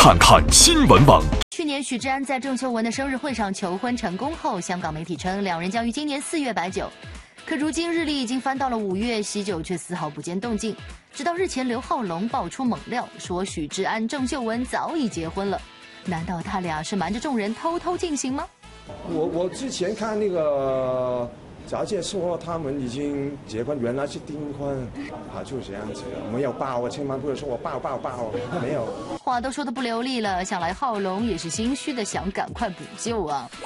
看看新闻网。 去年许志安在郑秀文的生日会上求婚成功后，香港媒体称两人将于今年4月摆酒。可如今日历已经翻到了5月，喜酒却丝毫不见动静。直到日前，刘浩龙爆出猛料，说许志安、郑秀文早已结婚了。难道他俩是瞒着众人偷偷进行吗？ 我之前看那个杂志说他们已经结婚，原来是订婚啊，就这样子的，没有抱，千万不要说我抱，没有。 话都说得不流利了，想来浩龙也是心虚的，想赶快补救啊。